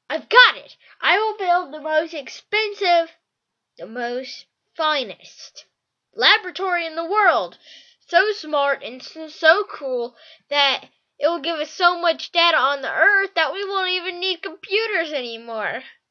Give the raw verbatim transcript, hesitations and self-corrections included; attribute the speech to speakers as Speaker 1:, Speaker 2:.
Speaker 1: I've got it! I will build the most expensive, the most finest laboratory in the world. So smart and so, so cool that it will give us so much data on the Earth that we won't even need computers anymore.